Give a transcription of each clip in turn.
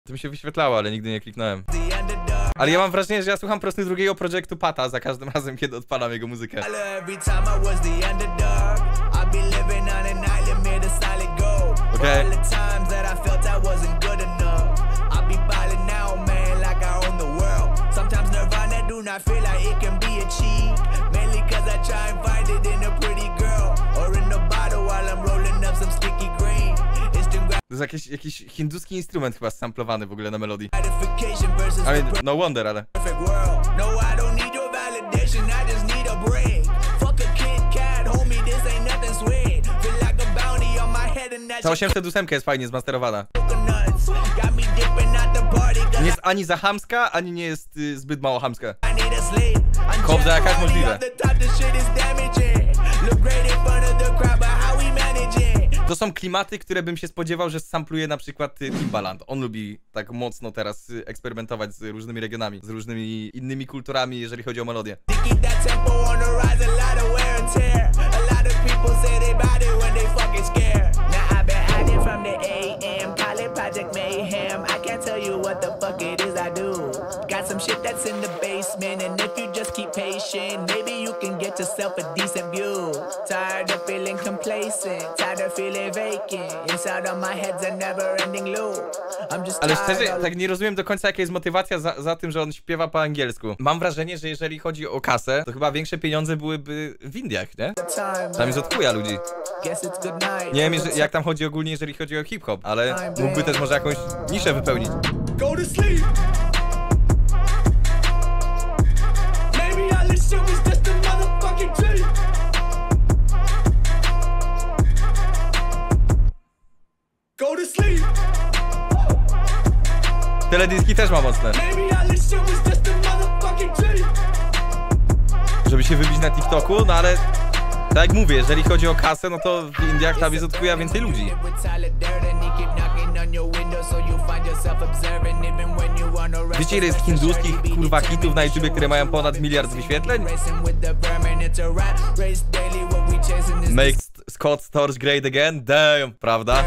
To mi się wyświetlało, ale nigdy nie kliknąłem. Ale ja mam wrażenie, że ja słucham po prostu drugiego projektu Pata za każdym razem, kiedy odpalam jego muzykę. Okej. To jest jakiś hinduski instrument chyba samplowany w ogóle na melodii. I mean, no wonder, ale... Ta 808 jest fajnie zmasterowana. Nie jest ani za chamska, ani nie jest zbyt mało chamska. Kobza jakaś możliwe. To są klimaty, które bym się spodziewał, że sampluje na przykład Timbaland. On lubi tak mocno teraz eksperymentować z różnymi regionami, z różnymi innymi kulturami, jeżeli chodzi o melodię. Ale szczerze, tak nie rozumiem do końca, jaka jest motywacja za tym, że on śpiewa po angielsku. Mam wrażenie, że jeżeli chodzi o kasę, to chyba większe pieniądze byłyby w Indiach, nie? Tam jest od chuja ludzi. Nie wiem, jak tam chodzi ogólnie, jeżeli chodzi o hip-hop, ale mógłby też może jakąś niszę wypełnić. Teledyski też ma mocne. Żeby się wybić na TikToku, no ale tak jak mówię, jeżeli chodzi o kasę, no to w Indiach tam jest od chuja więcej ludzi. Wiecie, ile jest hinduskich kurwa hitów na YouTubie, które mają ponad 1 miliard wyświetleń? Make Scott Storch great again? Damn, prawda?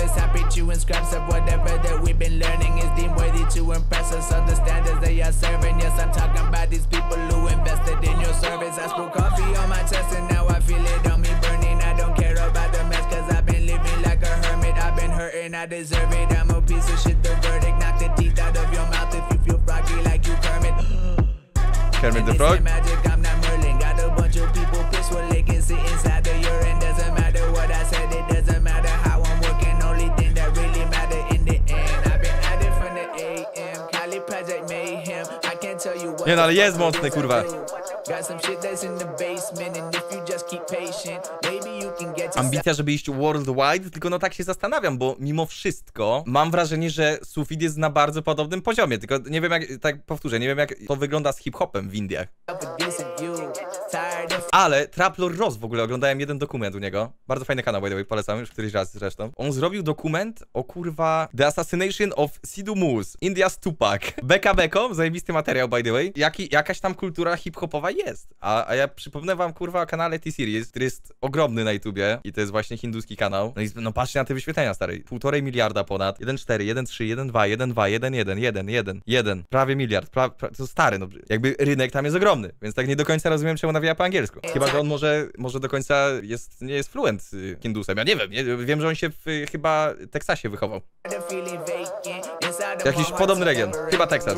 Kermit the Frog? Nie no, ale jest mocny, kurwa. Ambicja, żeby iść worldwide, tylko no tak się zastanawiam, bo mimo wszystko mam wrażenie, że Sufit jest na bardzo podobnym poziomie, tylko nie wiem jak, tak powtórzę, nie wiem jak to wygląda z hip-hopem w Indiach. Ale Traplor Ross w ogóle, oglądałem jeden dokument u niego, bardzo fajny kanał, by the way, polecam już któryś raz zresztą. On zrobił dokument o kurwa The Assassination of Sidhu Moose, India's Tupac. Beka beką, zajebisty materiał, by the way. Jakaś tam kultura hip-hopowa jest, a ja przypomnę wam kurwa o kanale T-Series, który jest ogromny na YouTubie i to jest właśnie hinduski kanał. No i no patrzcie na te wyświetlenia, stary. 1,5 miliarda ponad, 1,4, 1,3, 1,2, 1,2, 1,1, 1, prawie miliard, to stary, no jakby rynek tam jest ogromny, więc tak nie do końca rozumiem, czemu nawija po angielsku. Chyba, że on może do końca nie jest fluent hindusem, ja nie wiem, wiem, że on się w chyba Teksasie wychował. Jakiś podobny region, chyba Teksas.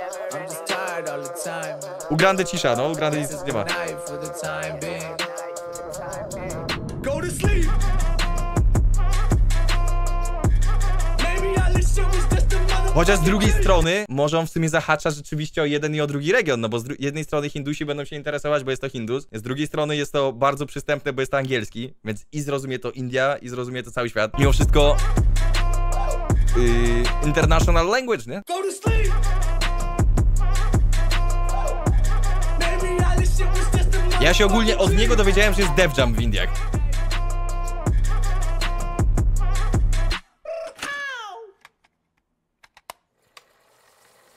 U Grande cisza, no, u Grande nic nie ma. Chociaż z drugiej strony może on w sumie zahacza rzeczywiście o jeden i o drugi region, no bo z jednej strony Hindusi będą się interesować, bo jest to Hindus, z drugiej strony jest to bardzo przystępne, bo jest to angielski, więc i zrozumie to India, i zrozumie to cały świat. Mimo wszystko international language, nie? Ja się ogólnie od niego dowiedziałem, że jest Def Jam w Indiach.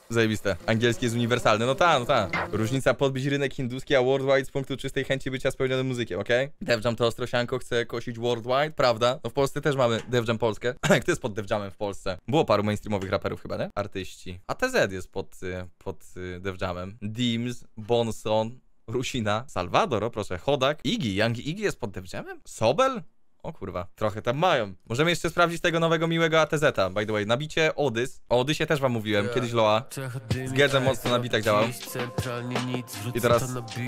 Zajebiste. Angielski jest uniwersalny. No ta, no ta. Różnica podbić rynek hinduski, a worldwide z punktu czystej chęci bycia spełnionym muzykiem, okej? Def Jam to ostrosianko chce kosić worldwide, prawda? No w Polsce też mamy Def Jam Polskę. Kto jest pod Def Jamem w Polsce? Było paru mainstreamowych raperów chyba, nie? Artyści. ATZ jest pod Def Jamem. Dims, Bonson, Rusina, Salvador, o proszę, Chodak, Iggy. Young Iggy jest pod Def Jamem? Sobel? O kurwa, trochę tam mają. Możemy jeszcze sprawdzić tego nowego miłego ATZ-a, by the way. Nabicie Odys. O Odysie też wam mówiłem, kiedyś Loa. Z Gedzem mocno na bitach działał. I teraz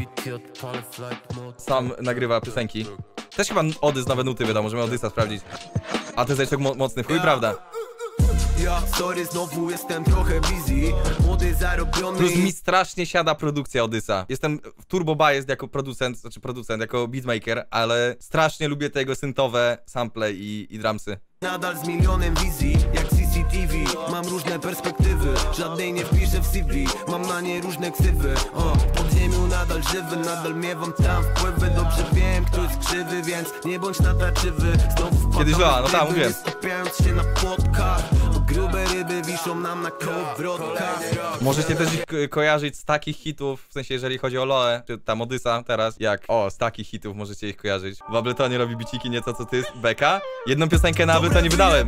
sam nagrywa piosenki. Też chyba Odys nowe nuty wydał, możemy Odysa sprawdzić. ATZ tak mocny chuj, prawda? Ja, sorry, znowu jestem trochę busy. Młody zarobiony. Plus mi strasznie siada produkcja Odysa. Jestem w turbo biased jako producent, jako beatmaker, ale strasznie lubię te jego syntowe sample i drumsy. Nadal z milionem wizji, jak CCTV. Mam różne perspektywy, żadnej nie wpiszę w CV. Mam na nie różne ksywy. W podziemiu nadal żywy, nadal miewam tam wpływy. Dobrze wiem, kto jest krzywy, więc nie bądź natarczywy. Znowu kiedyś Loa, no tam mówiłem. Skupiając się na płotkach, grube ryby wiszą nam na kołowrotkach. Możecie też ich kojarzyć z takich hitów, w sensie jeżeli chodzi o Loę, czy tam Odysa teraz, jak z takich hitów możecie ich kojarzyć. W Abletonie robi biciki nieco co ty, Beka. Jedną piosenkę na Abletonie wydałem.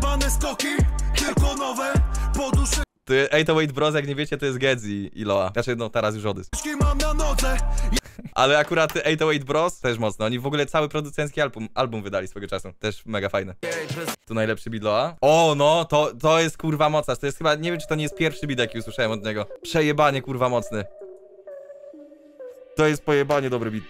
To 808 Bros, jak nie wiecie, to jest Gedz i Loa. Znaczy, no teraz już Odys. Ale akurat 808 Bros też mocno. Oni w ogóle cały producencki album wydali swego czasu. Też mega fajne. Tu najlepszy beat Loa. O, no, to jest kurwa mocarz. To jest chyba, nie wiem czy to nie jest pierwszy beat, jaki usłyszałem od niego. Przejebanie kurwa mocny. To jest pojebanie dobry beat.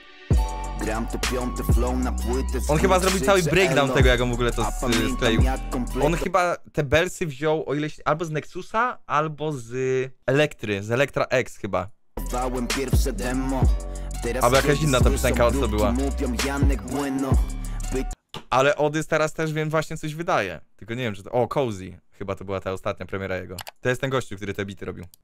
On chyba zrobił cały breakdown tego, jak on w ogóle to skleił. On chyba te belsy wziął, o ile się, albo z Nexusa, albo z Elektry, z Elektra X chyba. Albo jakaś inna ta piosenka, od co była. Ale Odys teraz też wiem właśnie coś wydaje. Tylko nie wiem, czy to... O, Cozy. Chyba to była ta ostatnia premiera jego. To jest ten gościu, który te bity robił.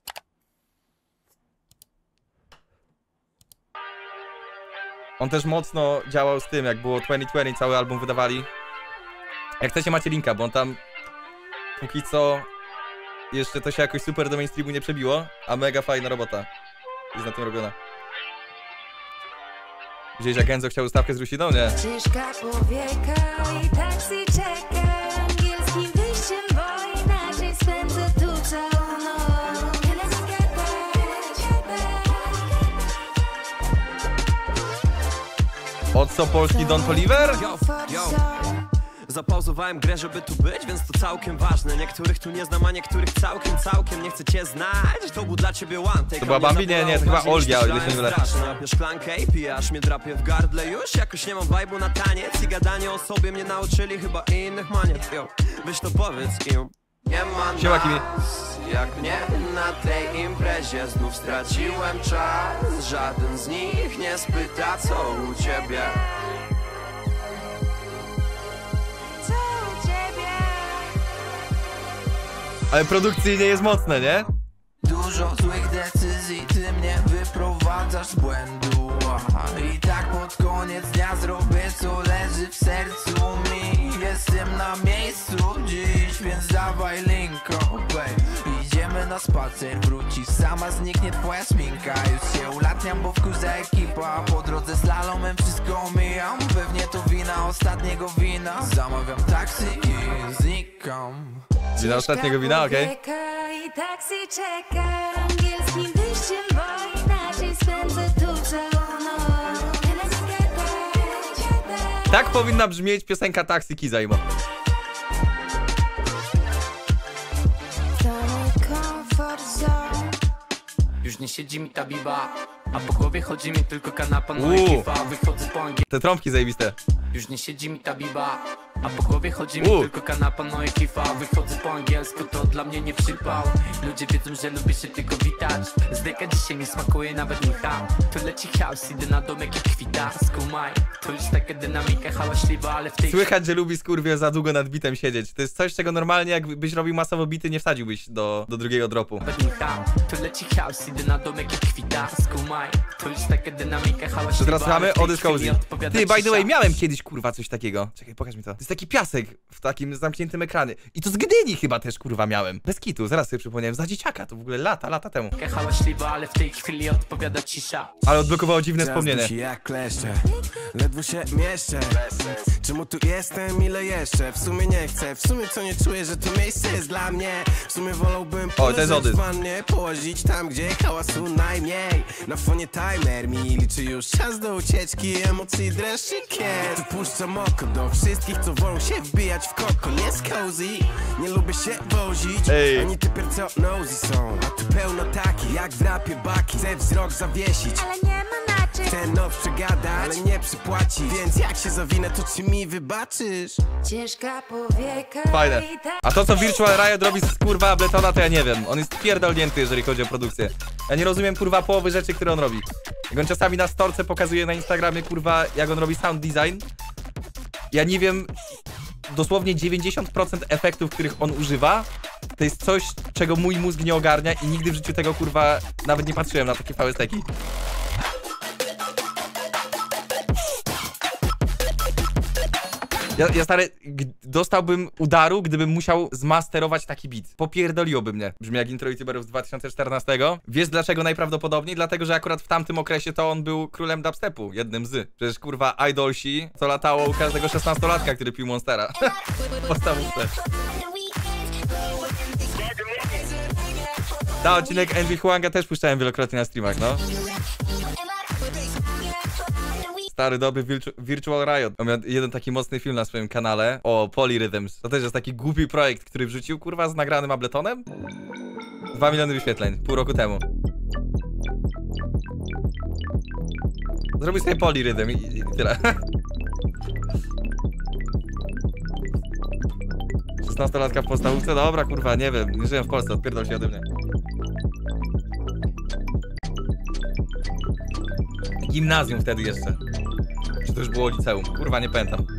On też mocno działał z tym, jak było 2020, cały album wydawali. Jak chcecie, macie linka, bo on tam póki co jeszcze to się jakoś super do mainstreamu nie przebiło, a mega fajna robota jest na tym robiona. Widziałeś, jak Enzo chciał ustawkę z Rusiną? Nie. Ciężka powieka i taksi czeka. Angielskim wyjściem, bo inaczej spędzę tu całą noc. Od co polski Don Toliver? Zapauzowałem grę, żeby tu być, więc to całkiem ważne. Niektórych tu nie znam, a niektórych całkiem nie chcę cię znać. To był dla ciebie one take. To była Bambi? Nie, to chyba Olgia, o ile się nie mylę. Napię szklankę i pijasz, mnie drapie w gardle. Już jakoś nie mam vibe'u na taniec i gadanie o sobie mnie nauczyli chyba innych manier. Weź to powiedz im. Nie ma nas, jak mnie na tej imprezie. Znów straciłem czas. Żaden z nich nie spyta, co u ciebie. Ale produkcyjnie jest mocne, nie? Dużo złych decyzji, ty mnie wyprowadzasz z błędu. I tak pod koniec dnia zrobię, co leży w sercu mi. Jestem na miejscu dziś, więc dawaj linko, babe. Idziemy na spacer, wrócisz sama, zniknie twoja szminka. Już się ulatniam, bo wkurza ekipa. Po drodze slalomem wszystko omijam. Pewnie to wina ostatniego wina. Zamawiam taksi i znikam. Wina ostatniego wina, okej. I taksi czeka. Angielskim wyjściem, bo inaczej spędzę tu całą noc. Tak powinna brzmieć piosenka Taxi Kizajmo. Już nie siedzi mi ta biba, a po głowie chodzi mi tylko kanapa, no i kifa. Wychodzę po angielsku. Te trąbki zajebiste. Już nie siedzi mi ta biba, a po głowie chodzi mi tylko kanapa, no i kifa. Wychodzę po angielsku, to dla mnie nie przypał. Ludzie wiedzą, że lubię się tylko witać. Z deka dzisiaj mi smakuje nawet micha. Tu leci house, idę na domek i kwita. Skumaj, to już taka dynamika hałaśliwa, ale w tej... Słychać, że lubi skurwiel za długo nad bitem siedzieć. To jest coś, czego normalnie jakbyś robił masowo bity, nie wsadziłbyś do drugiego dropu. Tu leci house, idę na domek i kwita. Skumaj, to już taka dynamika hałaśliwa. To teraz mamy Odys Cozy. Ty, by the way, miałem kiedyś kurwa coś takiego. Czekaj, pokaż mi to. To jest jest taki piasek w takim zamkniętym ekranie. I to z Gdyni chyba też, kurwa, miałem. Bez kitu, zaraz sobie przypomniałem, za dzieciaka, to w ogóle lata temu. Hałaśliwa, ale w tej chwili odpowiada cisza. Ale odblokowało dziwne wspomnienie. Jak kleszcze, ledwo się mieszczę. Czemu tu jestem, ile jeszcze? W sumie nie chcę, w sumie co nie czuję, że to miejsce jest dla mnie. W sumie wolałbym poleżeć w wannie, położyć tam, gdzie hałasu najmniej. Na fonie timer mi liczy już czas do ucieczki, emocji dreszczykiem. Tu puszczam oko do wszystkich, co wolą się wbijać w koko. Nie z cozy, nie lubię się wozić. Oni typier co nosy są, a tu pełno takich jak w rapie baki. Chcę wzrok zawiesić, Ale nie ma na czym. ten now przegada, ale nie przypłaci. Więc jak się zawinę, to czy mi wybaczysz? Ciężka powieka. Fajne. I tak A to, co Virtual Riot robi z kurwa Abletona, to ja nie wiem. On jest pierdolnięty, jeżeli chodzi o produkcję. Ja nie rozumiem, kurwa, połowy rzeczy, które on robi. Jak on czasami na storce pokazuje na Instagramie, kurwa, jak on robi sound design. Ja nie wiem, dosłownie 90% efektów, których on używa, to jest coś, czego mój mózg nie ogarnia i nigdy w życiu tego, kurwa, nawet nie patrzyłem na takie VST-ki. Ja stary, dostałbym udaru, gdybym musiał zmasterować taki beat. Popierdoliłoby mnie. Brzmi jak intro youtuberów z 2014. Wiesz dlaczego najprawdopodobniej? Dlatego, że akurat w tamtym okresie to on był królem dubstepu. Jednym z. Przecież kurwa idolsi to latało u każdego 16-latka, który pił Monstera. Podstawówce. Ta odcinek Envy Huanga też puszczałem wielokrotnie na streamach, no. Stary, dobry Virtual Riot. On miał jeden taki mocny film na swoim kanale o Polyrhythms. To też jest taki głupi projekt, który wrzucił, kurwa, z nagranym Abletonem. 2 miliony wyświetleń, pół roku temu. Zrobił sobie Polyrhythm i tyle. 16-latka w podstawówce? Dobra, kurwa, nie wiem. Nie żyłem w Polsce, odpierdol się ode mnie. Gimnazjum wtedy jeszcze. Czy to już było liceum? Kurwa, nie pamiętam.